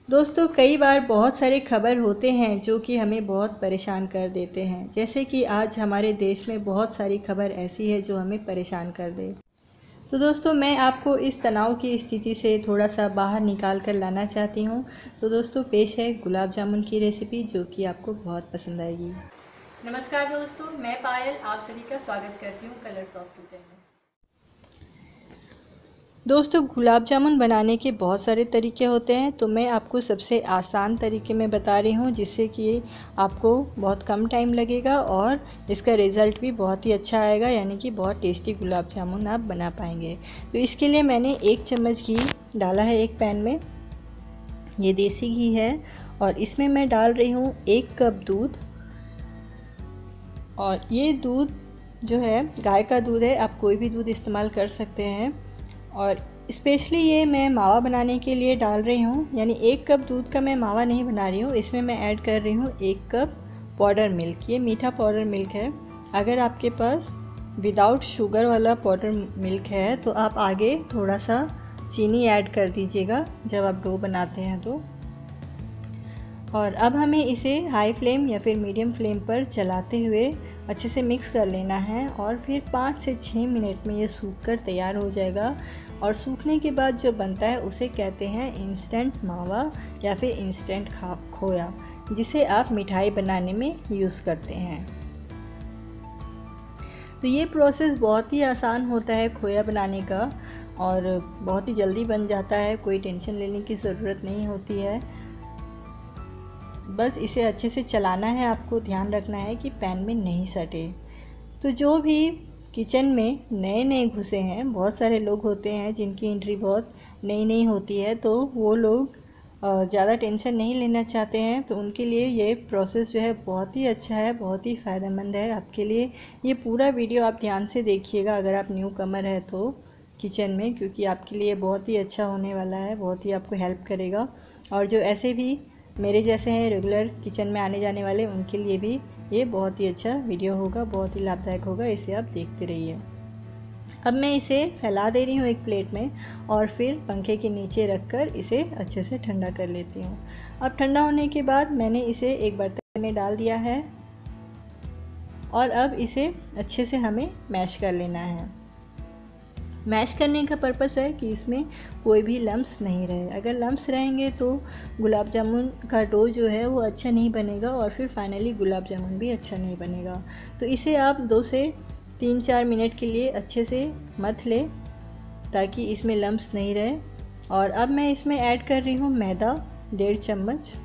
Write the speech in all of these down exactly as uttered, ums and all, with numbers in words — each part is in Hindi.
दोस्तों, कई बार बहुत सारे खबर होते हैं जो कि हमें बहुत परेशान कर देते हैं। जैसे कि आज हमारे देश में बहुत सारी खबर ऐसी है जो हमें परेशान कर दे। तो दोस्तों, मैं आपको इस तनाव की स्थिति से थोड़ा सा बाहर निकाल कर लाना चाहती हूँ। तो दोस्तों, पेश है गुलाब जामुन की रेसिपी जो कि आपको बहुत पसंद आएगी। नमस्कार दोस्तों, मैं पायल आप सभी का स्वागत करती हूँ कलर्स ऑफ किचन में। दोस्तों, गुलाब जामुन बनाने के बहुत सारे तरीके होते हैं, तो मैं आपको सबसे आसान तरीके में बता रही हूँ जिससे कि आपको बहुत कम टाइम लगेगा और इसका रिज़ल्ट भी बहुत ही अच्छा आएगा, यानी कि बहुत टेस्टी गुलाब जामुन आप बना पाएंगे। तो इसके लिए मैंने एक चम्मच घी डाला है एक पैन में। ये देसी घी है और इसमें मैं डाल रही हूँ एक कप दूध। और ये दूध जो है गाय का दूध है, आप कोई भी दूध इस्तेमाल कर सकते हैं। और स्पेशली ये मैं मावा बनाने के लिए डाल रही हूँ, यानी एक कप दूध का मैं मावा नहीं बना रही हूँ। इसमें मैं ऐड कर रही हूँ एक कप पाउडर मिल्क। ये मीठा पाउडर मिल्क है। अगर आपके पास विदाउट शुगर वाला पाउडर मिल्क है तो आप आगे थोड़ा सा चीनी ऐड कर दीजिएगा जब आप डो बनाते हैं तो। और अब हमें इसे हाई फ्लेम या फिर मीडियम फ्लेम पर चलाते हुए अच्छे से मिक्स कर लेना है और फिर पाँच से छः मिनट में ये सूख कर तैयार हो जाएगा। और सूखने के बाद जो बनता है उसे कहते हैं इंस्टेंट मावा या फिर इंस्टेंट खोया, जिसे आप मिठाई बनाने में यूज़ करते हैं। तो ये प्रोसेस बहुत ही आसान होता है खोया बनाने का और बहुत ही जल्दी बन जाता है, कोई टेंशन लेने की ज़रूरत नहीं होती है। बस इसे अच्छे से चलाना है, आपको ध्यान रखना है कि पैन में नहीं सटे। तो जो भी किचन में नए नए घुसे हैं, बहुत सारे लोग होते हैं जिनकी एंट्री बहुत नई नई होती है, तो वो लोग ज़्यादा टेंशन नहीं लेना चाहते हैं, तो उनके लिए ये प्रोसेस जो है बहुत ही अच्छा है, बहुत ही फ़ायदेमंद है आपके लिए। ये पूरा वीडियो आप ध्यान से देखिएगा अगर आप न्यू कमर है तो किचन में, क्योंकि आपके लिए बहुत ही अच्छा होने वाला है, बहुत ही आपको हेल्प करेगा। और जो ऐसे भी मेरे जैसे हैं रेगुलर किचन में आने जाने वाले, उनके लिए भी ये बहुत ही अच्छा वीडियो होगा, बहुत ही लाभदायक होगा। इसे आप देखते रहिए। अब मैं इसे फैला दे रही हूँ एक प्लेट में और फिर पंखे के नीचे रखकर इसे अच्छे से ठंडा कर लेती हूँ। अब ठंडा होने के बाद मैंने इसे एक बर्तन में डाल दिया है और अब इसे अच्छे से हमें मैश कर लेना है। मैश करने का पर्पस है कि इसमें कोई भी लम्स नहीं रहे। अगर लम्स रहेंगे तो गुलाब जामुन का डो जो है वो अच्छा नहीं बनेगा और फिर फाइनली गुलाब जामुन भी अच्छा नहीं बनेगा। तो इसे आप दो से तीन चार मिनट के लिए अच्छे से मथ लें ताकि इसमें लम्स नहीं रहे। और अब मैं इसमें ऐड कर रही हूँ मैदा डेढ़ चम्मच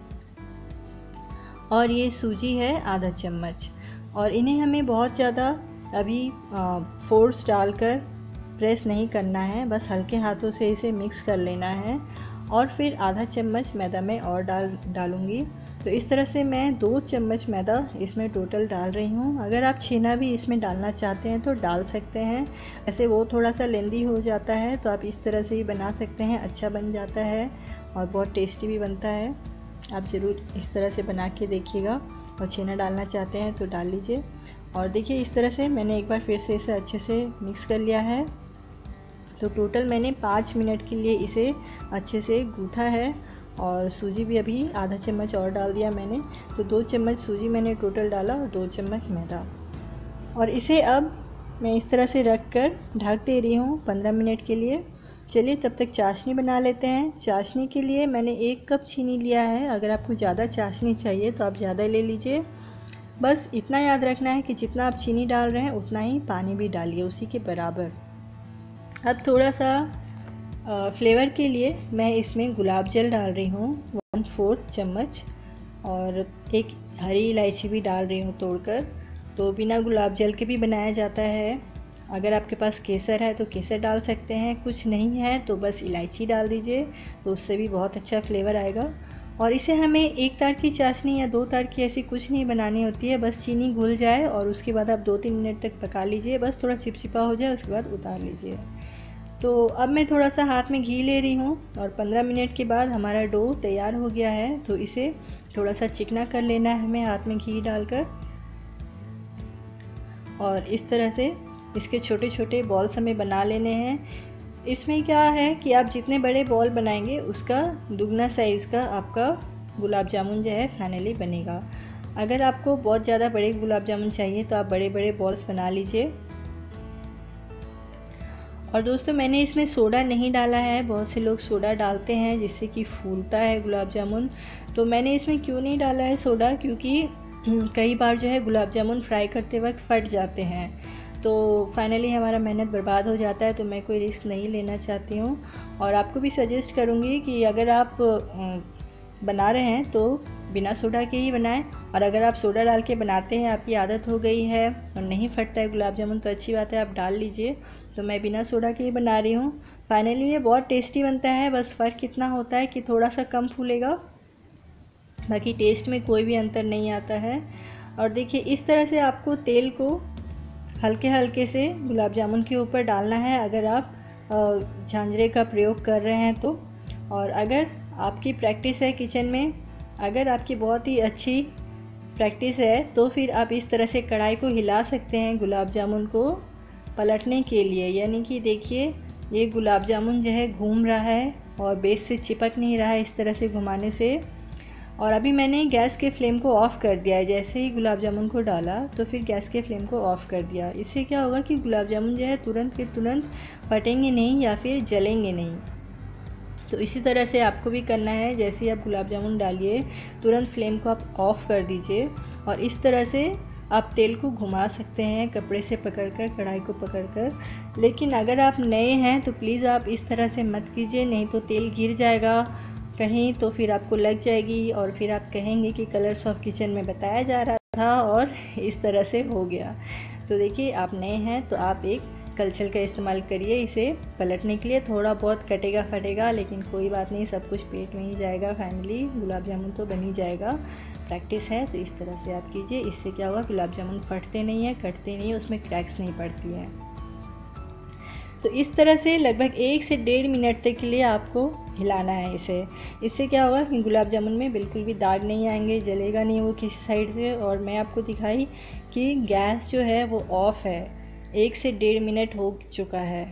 और ये सूजी है आधा चम्मच। और इन्हें हमें बहुत ज़्यादा अभी फोर्स डालकर प्रेस नहीं करना है, बस हल्के हाथों से इसे मिक्स कर लेना है। और फिर आधा चम्मच मैदा मैं और डाल डालूँगी। तो इस तरह से मैं दो चम्मच मैदा इसमें टोटल डाल रही हूँ। अगर आप छेना भी इसमें डालना चाहते हैं तो डाल सकते हैं, ऐसे वो थोड़ा सा लेंदी हो जाता है, तो आप इस तरह से ही बना सकते हैं, अच्छा बन जाता है और बहुत टेस्टी भी बनता है। आप ज़रूर इस तरह से बना के देखिएगा। और छेना डालना चाहते हैं तो डाल लीजिए। और देखिए इस तरह से मैंने एक बार फिर से इसे अच्छे से मिक्स कर लिया है। तो टोटल मैंने पाँच मिनट के लिए इसे अच्छे से गूँथा है। और सूजी भी अभी आधा चम्मच और डाल दिया मैंने, तो दो चम्मच सूजी मैंने टोटल डाला और दो चम्मच मैदा। और इसे अब मैं इस तरह से रख कर ढक दे रही हूँ पंद्रह मिनट के लिए। चलिए तब तक चाशनी बना लेते हैं। चाशनी के लिए मैंने एक कप चीनी लिया है। अगर आपको ज़्यादा चाशनी चाहिए तो आप ज़्यादा ले लीजिए। बस इतना याद रखना है कि जितना आप चीनी डाल रहे हैं उतना ही पानी भी डालिए, उसी के बराबर। अब थोड़ा सा फ्लेवर के लिए मैं इसमें गुलाब जल डाल रही हूँ वन फोर्थ चम्मच और एक हरी इलायची भी डाल रही हूँ तोड़कर। तो बिना गुलाब जल के भी बनाया जाता है। अगर आपके पास केसर है तो केसर डाल सकते हैं, कुछ नहीं है तो बस इलायची डाल दीजिए, तो उससे भी बहुत अच्छा फ्लेवर आएगा। और इसे हमें एक तार की चाशनी या दो तार की ऐसी कुछ नहीं बनानी होती है, बस चीनी घुल जाए और उसके बाद आप दो तीन मिनट तक पका लीजिए, बस थोड़ा चिपचिपा हो जाए उसके बाद उतार लीजिए। तो अब मैं थोड़ा सा हाथ में घी ले रही हूँ और पंद्रह मिनट के बाद हमारा डो तैयार हो गया है। तो इसे थोड़ा सा चिकना कर लेना है हमें हाथ में घी डालकर। और इस तरह से इसके छोटे छोटे बॉल्स हमें बना लेने हैं। इसमें क्या है कि आप जितने बड़े बॉल बनाएंगे उसका दुगना साइज़ का आपका गुलाब जामुन जो है फाइनली बनेगा। अगर आपको बहुत ज़्यादा बड़े गुलाब जामुन चाहिए तो आप बड़े बड़े बॉल्स बना लीजिए। और दोस्तों मैंने इसमें सोडा नहीं डाला है, बहुत से लोग सोडा डालते हैं जिससे कि फूलता है गुलाब जामुन। तो मैंने इसमें क्यों नहीं डाला है सोडा, क्योंकि कई बार जो है गुलाब जामुन फ्राई करते वक्त फट जाते हैं, तो फाइनली हमारा मेहनत बर्बाद हो जाता है। तो मैं कोई रिस्क नहीं लेना चाहती हूँ और आपको भी सजेस्ट करूँगी कि अगर आप बना रहे हैं तो बिना सोडा के ही बनाएं। और अगर आप सोडा डाल के बनाते हैं, आपकी आदत हो गई है और नहीं फटता है गुलाब जामुन, तो अच्छी बात है, आप डाल लीजिए। तो मैं बिना सोडा के ही बना रही हूँ। फाइनली ये बहुत टेस्टी बनता है, बस फ़र्क कितना होता है कि थोड़ा सा कम फूलेगा, बाकी टेस्ट में कोई भी अंतर नहीं आता है। और देखिए इस तरह से आपको तेल को हल्के हल्के से गुलाब जामुन के ऊपर डालना है अगर आप झांझरे का प्रयोग कर रहे हैं तो। और अगर आपकी प्रैक्टिस है किचन में, अगर आपकी बहुत ही अच्छी प्रैक्टिस है, तो फिर आप इस तरह से कढ़ाई को हिला सकते हैं गुलाब जामुन को पलटने के लिए। यानी कि देखिए ये गुलाब जामुन जो है घूम रहा है और बेस से चिपक नहीं रहा है इस तरह से घुमाने से। और अभी मैंने गैस के फ्लेम को ऑफ़ कर दिया है। जैसे ही गुलाब जामुन को डाला तो फिर गैस के फ्लेम को ऑफ़ कर दिया। इससे क्या होगा कि गुलाब जामुन जो है तुरंत के तुरंत फटेंगे नहीं या फिर जलेंगे नहीं। तो इसी तरह से आपको भी करना है। जैसे ही आप गुलाब जामुन डालिए तुरंत फ्लेम को आप ऑफ़ कर दीजिए और इस तरह से आप तेल को घुमा सकते हैं कपड़े से पकड़कर, कढ़ाई को पकड़कर। लेकिन अगर आप नए हैं तो प्लीज़ आप इस तरह से मत कीजिए, नहीं तो तेल गिर जाएगा कहीं तो फिर आपको लग जाएगी और फिर आप कहेंगे कि कलर्स ऑफ किचन में बताया जा रहा था और इस तरह से हो गया। तो देखिए आप नए हैं तो आप एक कलछल का इस्तेमाल करिए इसे पलटने के लिए। थोड़ा बहुत कटेगा फटेगा लेकिन कोई बात नहीं, सब कुछ पेट में ही जाएगा, फाइनली गुलाब जामुन तो बन ही जाएगा। प्रैक्टिस है तो इस तरह से आप कीजिए। इससे क्या होगा, गुलाब जामुन फटते नहीं हैं, कटते नहीं हैं, उसमें क्रैक्स नहीं पड़ती हैं। तो इस तरह से लगभग एक से डेढ़ मिनट तक के लिए आपको हिलाना है इसे। इससे क्या होगा कि गुलाब जामुन में बिल्कुल भी दाग नहीं आएंगे, जलेगा नहीं वो किसी साइड से। और मैं आपको दिखाई कि गैस जो है वो ऑफ़ है, एक से डेढ़ मिनट हो चुका है।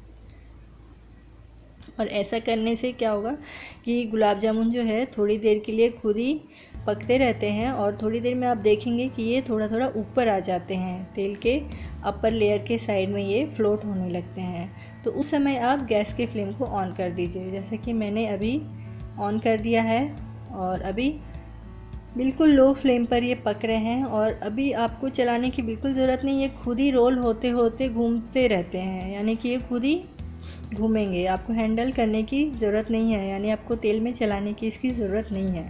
और ऐसा करने से क्या होगा कि गुलाब जामुन जो है थोड़ी देर के लिए खुद ही पकते रहते हैं और थोड़ी देर में आप देखेंगे कि ये थोड़ा थोड़ा ऊपर आ जाते हैं, तेल के अपर लेयर के साइड में ये फ्लोट होने लगते हैं। तो उस समय आप गैस के फ्लेम को ऑन कर दीजिए, जैसे कि मैंने अभी ऑन कर दिया है। और अभी बिल्कुल लो फ्लेम पर ये पक रहे हैं और अभी आपको चलाने की बिल्कुल ज़रूरत नहीं, ये खुद ही रोल होते होते घूमते रहते हैं, यानी कि ये खुद ही घूमेंगे, आपको हैंडल करने की ज़रूरत नहीं है, यानी आपको तेल में चलाने की इसकी ज़रूरत नहीं है।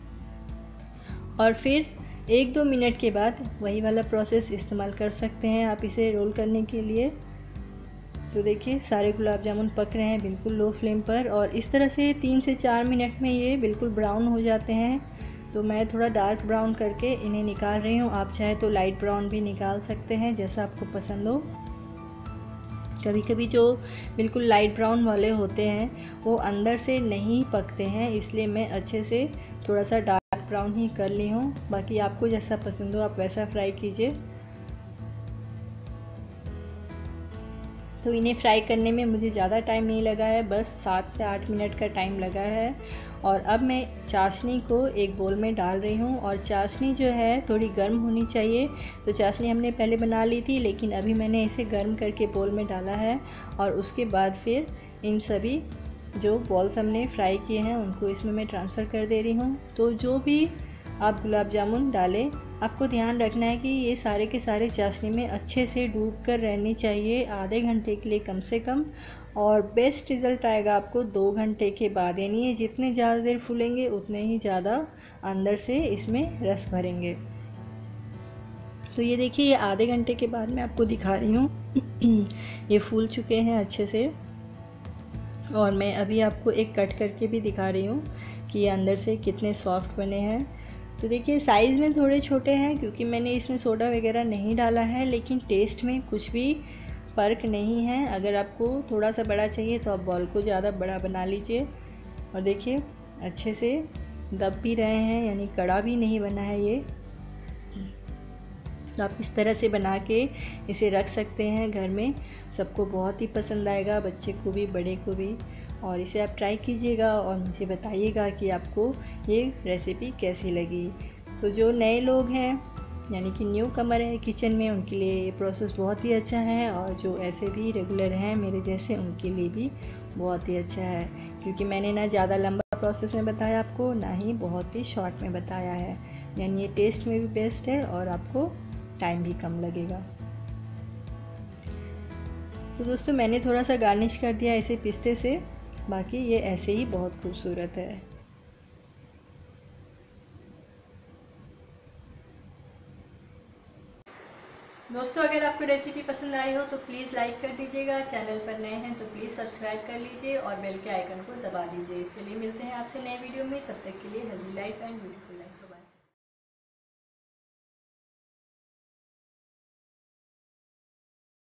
और फिर एक दो मिनट के बाद वही वाला प्रोसेस इस्तेमाल कर सकते हैं आप इसे रोल करने के लिए। तो देखिए सारे गुलाब जामुन पक रहे हैं बिल्कुल लो फ्लेम पर और इस तरह से तीन से चार मिनट में ये बिल्कुल ब्राउन हो जाते हैं। तो मैं थोड़ा डार्क ब्राउन करके इन्हें निकाल रही हूँ, आप चाहे तो लाइट ब्राउन भी निकाल सकते हैं, जैसा आपको पसंद हो। कभी कभी जो बिल्कुल लाइट ब्राउन वाले होते हैं वो अंदर से नहीं पकते हैं, इसलिए मैं अच्छे से थोड़ा सा डार्क ब्राउन ही कर ली हूँ। बाकी आपको जैसा पसंद हो आप वैसा फ्राई कीजिए। तो इन्हें फ्राई करने में मुझे ज़्यादा टाइम नहीं लगा है, बस सात से आठ मिनट का टाइम लगा है। और अब मैं चाशनी को एक बोल में डाल रही हूँ और चाशनी जो है थोड़ी गर्म होनी चाहिए। तो चाशनी हमने पहले बना ली थी लेकिन अभी मैंने इसे गर्म करके बोल में डाला है और उसके बाद फिर इन सभी जो बॉल्स हमने फ्राई किए हैं उनको इसमें मैं ट्रांसफ़र कर दे रही हूँ। तो जो भी आप गुलाब जामुन डालें आपको ध्यान रखना है कि ये सारे के सारे चाशनी में अच्छे से डूब कर रहनी चाहिए आधे घंटे के लिए कम से कम। और बेस्ट रिज़ल्ट आएगा आपको दो घंटे के बाद, यानी ये जितने ज़्यादा देर फूलेंगे उतने ही ज़्यादा अंदर से इसमें रस भरेंगे। तो ये देखिए ये आधे घंटे के बाद मैं आपको दिखा रही हूँ ये फूल चुके हैं अच्छे से। और मैं अभी आपको एक कट करके भी दिखा रही हूँ कि ये अंदर से कितने सॉफ्ट बने हैं। तो देखिए साइज़ में थोड़े छोटे हैं क्योंकि मैंने इसमें सोडा वगैरह नहीं डाला है, लेकिन टेस्ट में कुछ भी फ़र्क नहीं है। अगर आपको थोड़ा सा बड़ा चाहिए तो आप बॉल को ज़्यादा बड़ा बना लीजिए। और देखिए अच्छे से दब भी रहे हैं, यानी कड़ा भी नहीं बना है ये। तो आप इस तरह से बना के इसे रख सकते हैं घर में, सबको बहुत ही पसंद आएगा, बच्चे को भी बड़े को भी। और इसे आप ट्राई कीजिएगा और मुझे बताइएगा कि आपको ये रेसिपी कैसी लगी। तो जो नए लोग हैं यानी कि न्यू कमर है किचन में, उनके लिए ये प्रोसेस बहुत ही अच्छा है, और जो ऐसे भी रेगुलर हैं मेरे जैसे उनके लिए भी बहुत ही अच्छा है, क्योंकि मैंने ना ज़्यादा लंबा प्रोसेस में बताया आपको, ना ही बहुत ही शॉर्ट में बताया है। यानी ये टेस्ट में भी बेस्ट है और आपको टाइम भी कम लगेगा। तो दोस्तों मैंने थोड़ा सा गार्निश कर दिया इसे पिस्ते से, बाकी ये ऐसे ही बहुत खूबसूरत है। दोस्तों अगर आपको रेसिपी पसंद आई हो तो प्लीज़ लाइक कर दीजिएगा, चैनल पर नए हैं तो प्लीज़ सब्सक्राइब कर लीजिए और बेल के आइकन को दबा दीजिए। चलिए मिलते हैं आपसे नए वीडियो में, तब तक के लिए हेल्दी लाइफ एंड ब्यूटीफुल।